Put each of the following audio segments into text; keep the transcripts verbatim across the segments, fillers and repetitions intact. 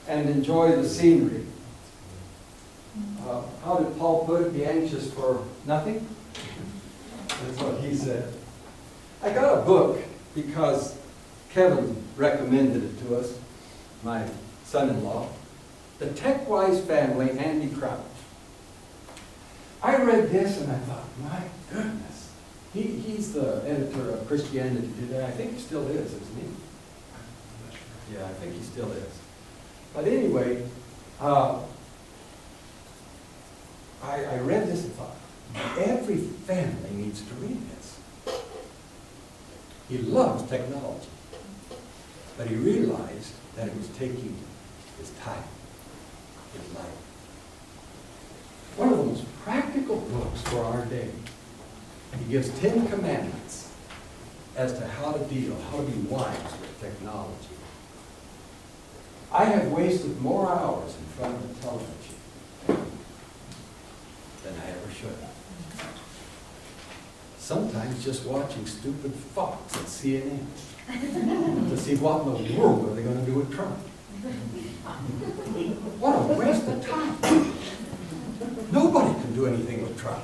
and enjoy the scenery. Uh, how did Paul put it? Be anxious for nothing? That's what he said. I got a book because Kevin recommended it to us, my son-in-law, The Tech-Wise Family, Andy Crouch. I read this and I thought, my goodness. He, he's the editor of Christianity Today. I think he still is, isn't he? Yeah, I think he still is. But anyway, uh, I, I read this and thought, every family needs to read this. He loves technology, but he realized that it was taking his time, his life. One of the most practical books for our day. He gives Ten Commandments as to how to deal, how to be wise with technology. I have wasted more hours in front of the television than I ever should have. Sometimes just watching stupid Fox and C N N to see what in the world are they going to do with Trump. What a waste of time. Nobody can do anything with Trump.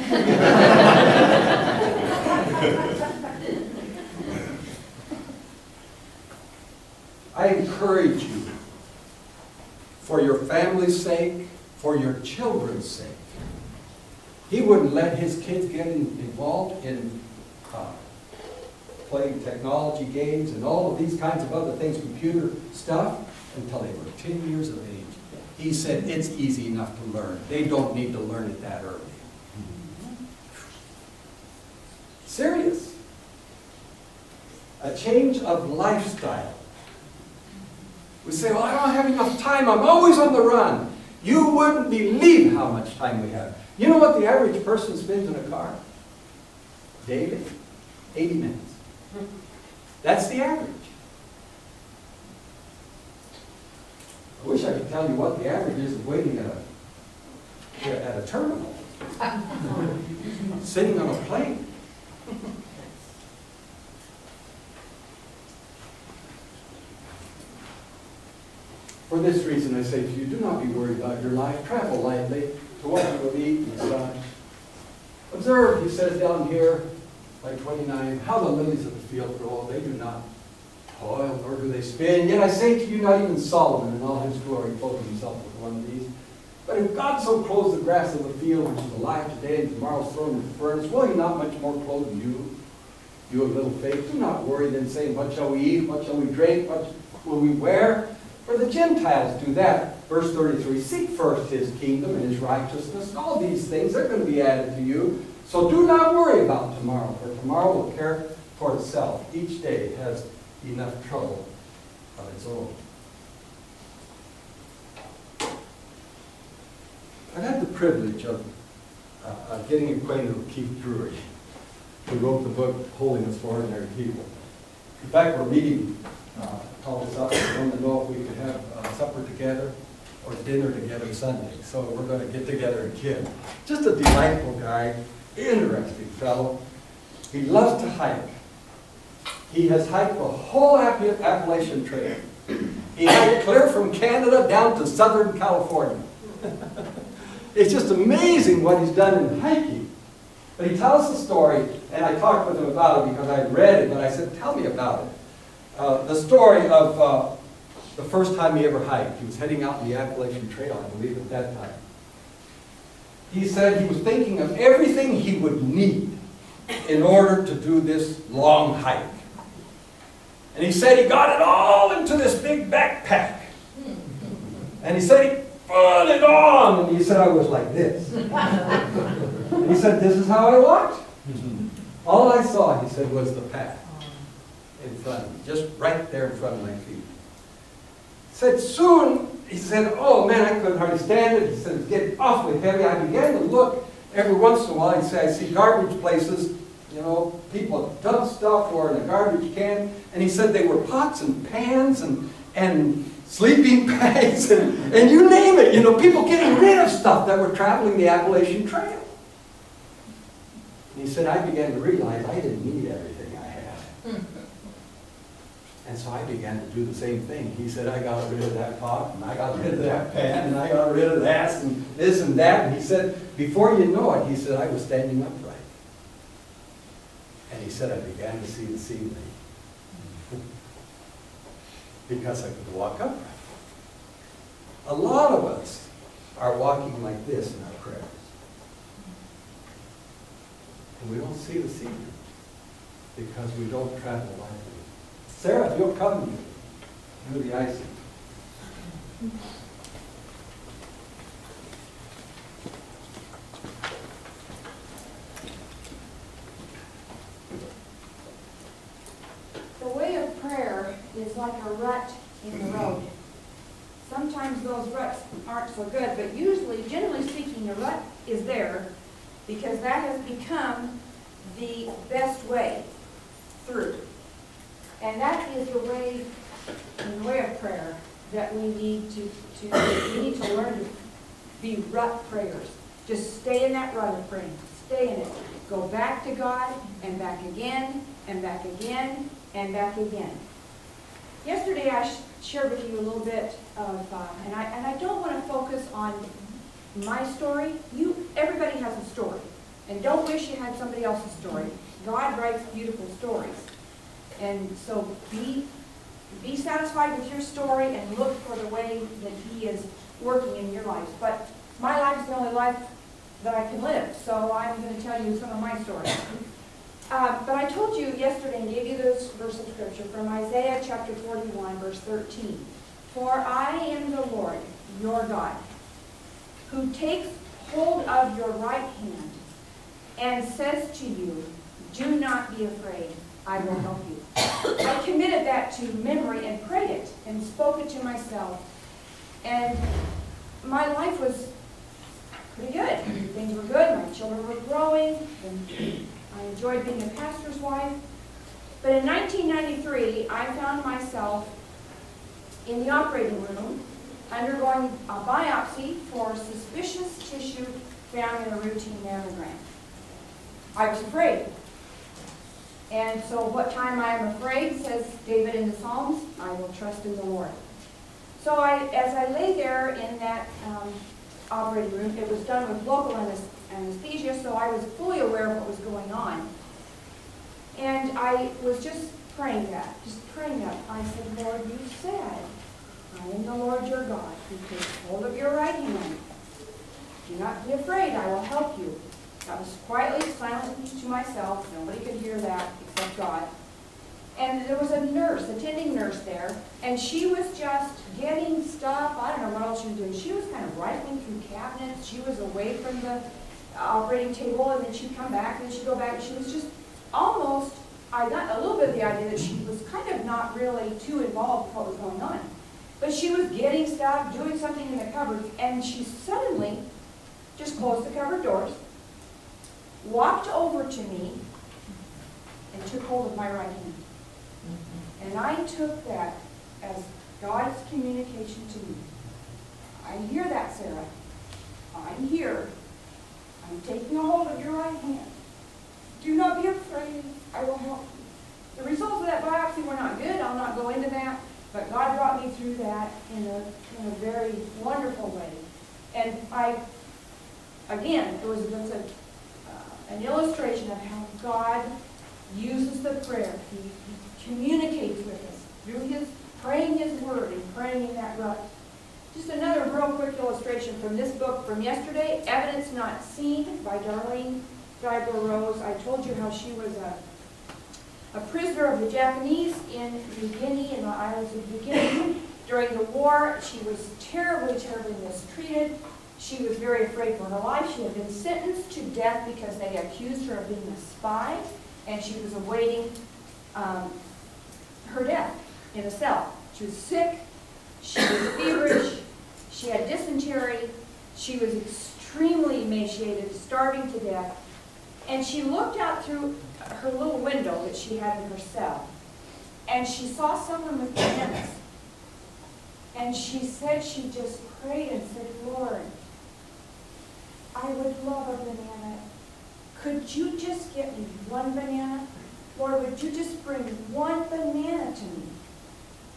I encourage you, for your family's sake, for your children's sake. He wouldn't let his kids get in, involved in uh, playing technology games and all of these kinds of other things, computer stuff, until they were ten years of age. He said it's easy enough to learn. They don't need to learn it that early. Serious. A change of lifestyle. We say, well, I don't have enough time. I'm always on the run. You wouldn't believe how much time we have. You know what the average person spends in a car? Daily? eighty minutes. That's the average. I wish I could tell you what the average is of waiting at a, at a terminal. Sitting on a plane. For this reason I say to you, do not be worried about your life. Travel lightly to what you will eat and such. Observe, he says down here, like twenty-nine, how the lilies of the field grow. They do not toil, nor do they spin. Yet I say to you, not even Solomon in all his glory clothed himself with one of these. But if God so clothes the grass of the field, which is alive today and tomorrow thrown in the furnace, will he not much more clothe you, you of little faith? Do not worry then, saying, what shall we eat? What shall we drink? What will we wear? For the Gentiles do that. Verse thirty-three, seek first his kingdom and his righteousness, and all these things, they're going to be added to you. So do not worry about tomorrow, for tomorrow will care for itself. Each day has enough trouble of its own. I've had the privilege of uh, uh, getting acquainted with Keith Drury, who wrote the book Holiness for Ordinary People. In fact, we're meeting, uh, called us up, we want to know if we could have uh, supper together or dinner together Sunday. So we're going to get together and kid. Just a delightful guy, interesting fellow. He loves to hike. He has hiked the whole Appalachian Trail. He hiked clear from Canada down to Southern California. It's just amazing what he's done in hiking. But he tells the story, and I talked with him about it because I read it, but I said, tell me about it. Uh, the story of uh, the first time he ever hiked. He was heading out in the Appalachian Trail, I believe, at that time. He said he was thinking of everything he would need in order to do this long hike. And he said he got it all into this big backpack. And he said he put it on. And he said, I was like this. And he said, this is how I walked. All I saw, he said, was the path in front of me, just right there in front of my feet. He said, soon, he said, oh man, I couldn't hardly stand it. He said, it's getting awfully heavy. I began to look every once in a while. He'd say, I see garbage places, you know, people dump stuff or in a garbage can. And he said they were pots and pans and, and sleeping bags and, and you name it. You know, people getting rid of stuff that were traveling the Appalachian Trail. And he said, I began to realize I didn't need everything I had. And so I began to do the same thing. He said, I got rid of that pot, and I got rid of that pan, and I got rid of that, and this and that. And he said, before you know it, he said, I was standing upright. And he said, I began to see the ceiling because I could walk upright. A lot of us are walking like this in our prayers. And we don't see the ceiling because we don't travel lightly. Sarah, if you'll come, do the icing. The way of prayer is like a rut in the road. Sometimes those ruts aren't so good, but usually, generally speaking, the rut is there because that has become the best way through. And that is the way, in the way of prayer, that we need to, to we need to learn to be rut prayers. Just stay in that rut of praying. Stay in it. Go back to God, and back again, and back again, and back again. Yesterday I sh shared with you a little bit of, uh, and I and I don't want to focus on my story. You, everybody has a story, and don't wish you had somebody else's story. God writes beautiful stories, and so be be satisfied with your story and look for the way that He is working in your lives. But my life is the only life that I can live, so I'm going to tell you some of my stories. Uh, but I told you yesterday and gave you this verse of Scripture from Isaiah chapter forty-one, verse thirteen. For I am the Lord, your God, who takes hold of your right hand and says to you, do not be afraid, I will help you. I committed that to memory and prayed it and spoke it to myself. And my life was pretty good. Things were good. My children were growing. And I enjoyed being a pastor's wife. But in nineteen ninety-three, I found myself in the operating room undergoing a biopsy for suspicious tissue found in a routine mammogram. I was afraid. And so what time I am afraid, says David in the Psalms, I will trust in the Lord. So I, as I lay there in that um, operating room, it was done with local anesthesia, so I was fully aware of what was going on. And I was just praying that, just praying that. I said, Lord, you said, I am the Lord your God, who takes hold of your right hand. Do not be afraid, I will help you. I was quietly, silently to myself. Nobody could hear that except God. And there was a nurse, attending nurse there, and she was just getting stuff. I don't know what else she was doing. She was kind of rifling through cabinets. She was away from the operating table, and then she'd come back, and then she'd go back. She was just almost, I got a little bit of the idea that she was kind of not really too involved with what was going on. But she was getting stuff, doing something in the cupboard, and she suddenly just closed the cupboard doors, walked over to me, and took hold of my right hand. And I took that as God's communication to me. I hear that, Sarah. I'm here. I'm taking a hold of your right hand. Do not be afraid. I will help you. The results of that biopsy were not good. I'll not go into that. But God brought me through that in a, in a very wonderful way. And I, again, it was, it was a, uh, an illustration of how God uses the prayer. He, he communicates with us through his praying his word and praying in that rut. Just another real quick illustration from this book from yesterday, Evidence Not Seen by Darlene Deibler Rose. I told you how she was a, a prisoner of the Japanese in New Guinea, in the islands of New Guinea. During the war, she was terribly, terribly mistreated. She was very afraid for her life. She had been sentenced to death because they accused her of being a spy, and she was awaiting um, her death in a cell. She was sick. She was feverish. She had dysentery. She was extremely emaciated, starving to death. And she looked out through her little window that she had in her cell, and she saw someone with bananas. And she said, she just prayed and said, Lord, I would love a banana. Could you just get me one banana? Lord, would you just bring one banana to me?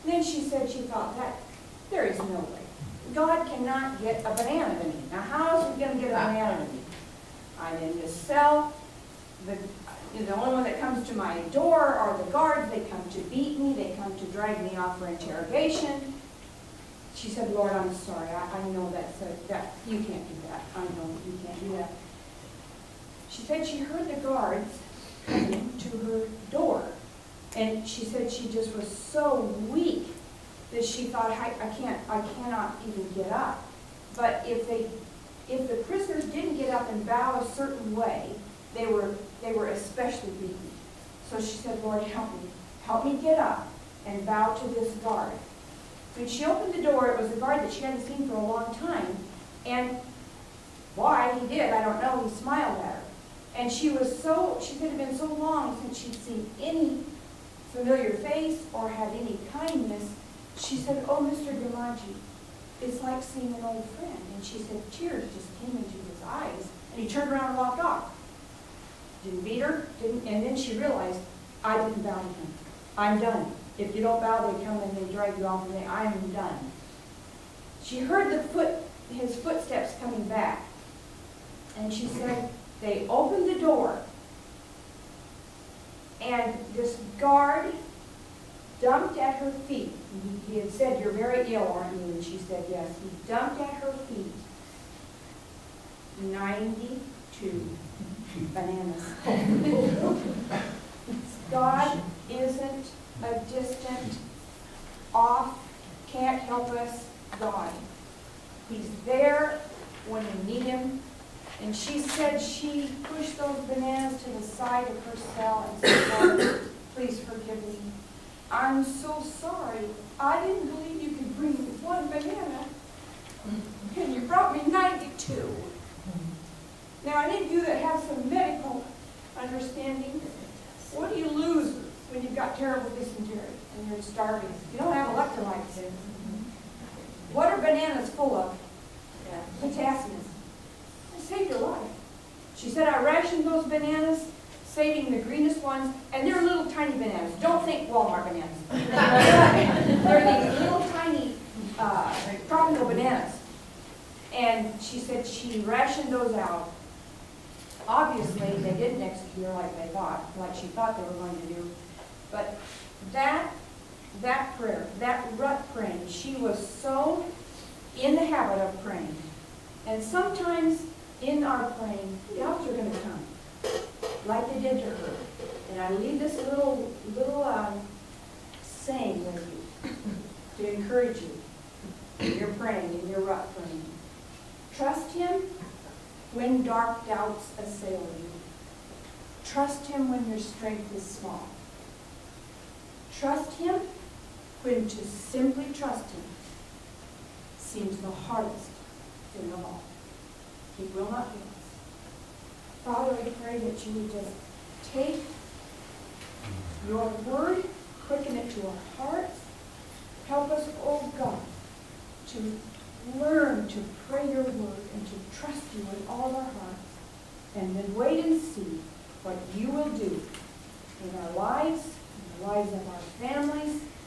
Then she said she thought that, there is no way. God cannot get a banana to me. Now how is he going to get a banana to me? I'm in the cell. The, you know, the only one that comes to my door are the guards. They come to beat me. They come to drag me off for interrogation. She said, Lord, I'm sorry. I, I know that's a, that you can't do that. I know you can't do that. She said she heard the guards coming to her door. And she said she just was so weak that she thought, I, I can't, I cannot even get up. But if they, if the prisoners didn't get up and bow a certain way, they were, they were especially beaten. So she said, Lord, help me. Help me get up and bow to this guard. When she opened the door, it was a guard that she hadn't seen for a long time. And why he did, I don't know, he smiled at her. And she was so, she said it had been so long since she'd seen any familiar face or had any kindness. She said, oh, Mister DiMaggi, it's like seeing an old friend. And she said tears just came into his eyes. And he turned around and walked off. Didn't beat her, didn't, and then she realized, I didn't bow to him. I'm done. If you don't bow, they come and they drag you off and they, I'm done. She heard the foot, his footsteps coming back. And she said, they opened the door. And this guard dumped at her feet. He, he had said, you're very ill, aren't you? And she said, yes. He dumped at her feet ninety-two bananas. God isn't a distant, off, can't help us God. He's there when you need him. And she said she pushed those bananas to the side of her cell and said, Lord, please forgive me. I'm so sorry. I didn't believe you could bring me one banana. And you brought me ninety-two. Now, any of you that have some medical understanding, what do you lose when you've got terrible dysentery and you're starving? You don't have electrolytes. What are bananas full of? Yeah. Potassium. It saved her life. She said, I rationed those bananas, saving the greenest ones, and they're little tiny bananas. Don't think Walmart bananas. They're these little tiny uh, tropical bananas. And she said she rationed those out. Obviously, they didn't execute her like they thought, like she thought they were going to do. But that, that prayer, that rut praying, she was so in the habit of praying. And sometimes in our praying, doubts are going to come, like they did to her. And I leave this little, little um, saying with you to encourage you in your praying, in your rut praying. Trust him when dark doubts assail you. Trust him when your strength is small. Trust him when to simply trust him seems the hardest thing of all. He will not fail us. Father, I pray that you would just take your word, quicken it to our hearts. Help us, oh God, to learn to pray your word and to trust you with all our hearts, and then wait and see what you will do in our lives, in the lives of our families,